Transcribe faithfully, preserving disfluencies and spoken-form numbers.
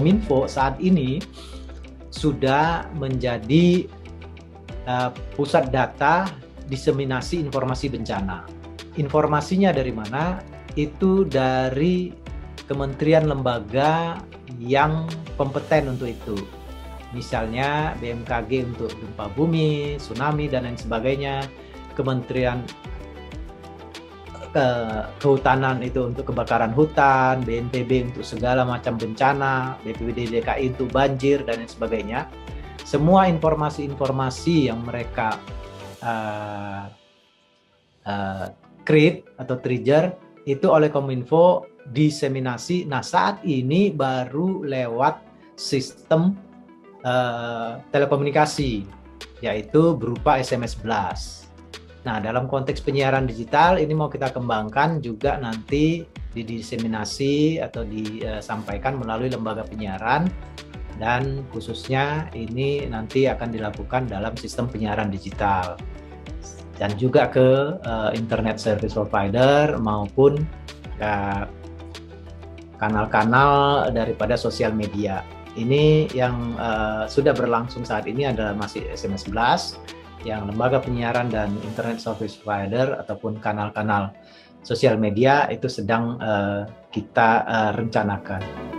Kominfo saat ini sudah menjadi uh, pusat data diseminasi informasi bencana. Informasinya dari mana? Itu dari kementerian lembaga yang kompeten untuk itu. Misalnya B M K G untuk gempa bumi, tsunami, dan lain sebagainya. Kementerian ke, Kehutanan itu untuk kebakaran hutan, B N P B untuk segala macam bencana, B P B D D K I untuk banjir, dan lain sebagainya. Semua informasi-informasi yang mereka uh, uh, create atau trigger itu oleh Kominfo diseminasi. Nah, saat ini baru lewat sistem Uh, telekomunikasi, yaitu berupa S M S blast. Nah, dalam konteks penyiaran digital ini mau kita kembangkan juga nanti didiseminasi atau disampaikan melalui lembaga penyiaran, dan khususnya ini nanti akan dilakukan dalam sistem penyiaran digital dan juga ke uh, internet service provider maupun uh, kanal-kanal daripada sosial media. Ini yang uh, sudah berlangsung saat ini adalah masih S M S blast yang lembaga penyiaran dan internet service provider ataupun kanal-kanal sosial media itu sedang uh, kita uh, rencanakan.